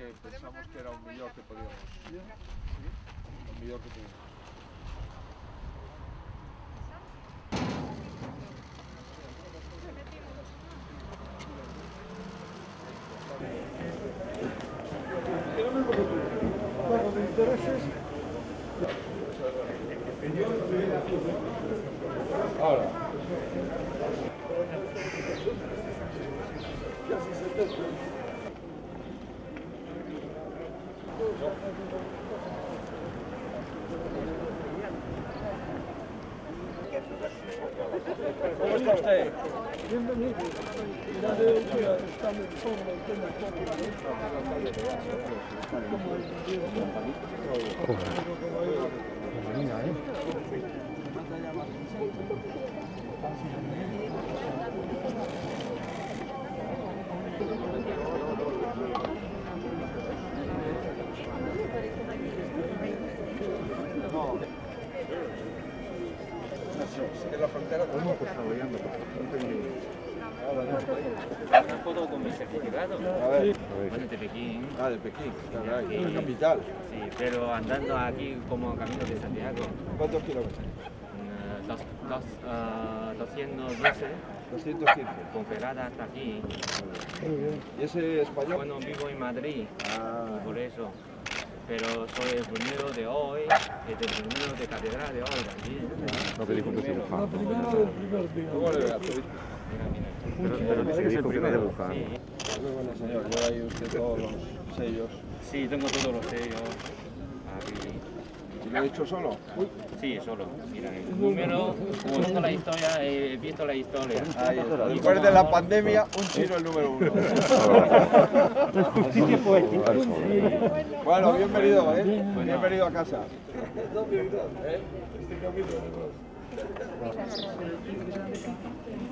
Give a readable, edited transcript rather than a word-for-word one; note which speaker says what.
Speaker 1: que pensamos que era un millor que podíamos. ¿Sí? Un millor que podíamos.
Speaker 2: Pago de intereses.
Speaker 1: Ahora.
Speaker 2: Casi 70.
Speaker 1: ¿Cómo está usted?
Speaker 2: Bienvenido. Ya de hoy día estamos sobre el tema
Speaker 1: En la frontera tenemos que estar viendo.
Speaker 3: Una foto con mi certificado.
Speaker 1: A ver.
Speaker 3: Bueno, de Pekín.
Speaker 1: Ah, de Pekín, la capital.
Speaker 3: Sí, pero andando aquí como camino de Santiago.
Speaker 1: ¿Cuántos kilómetros?
Speaker 3: 212,
Speaker 1: 215.
Speaker 3: con pegada hasta aquí.
Speaker 1: ¿Y ese español?
Speaker 3: Bueno, vivo en Madrid,
Speaker 1: Ah,
Speaker 3: por eso. Pero soy el primero de hoy, el primero de catedral de hoy también.
Speaker 4: No te dijo que se
Speaker 2: La
Speaker 4: buscaba.
Speaker 2: primera del primer día.
Speaker 1: ¿cómo le ve a usted?
Speaker 3: Mira.
Speaker 4: Pero dice que es el primero de buscar.
Speaker 3: Sí,
Speaker 1: Muy buena señor, lleva ahí usted todos los sellos.
Speaker 3: sí, tengo todos los sellos aquí.
Speaker 1: ¿Y lo ha hecho solo?
Speaker 3: Sí, solo. Mira, el número, conozco la historia, he visto la historia.
Speaker 1: Ahí está. Después de la pandemia, un chino el número 1. Bueno, bienvenido, ¿eh? Bienvenido a casa.
Speaker 2: Este capítulo.